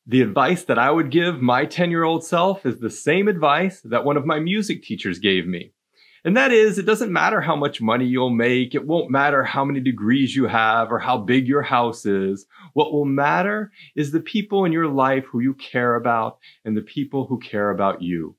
The advice that I would give my 10-year-old self is the same advice that one of my music teachers gave me. And that is, it doesn't matter how much money you'll make. It won't matter how many degrees you have or how big your house is. What will matter is the people in your life who you care about and the people who care about you.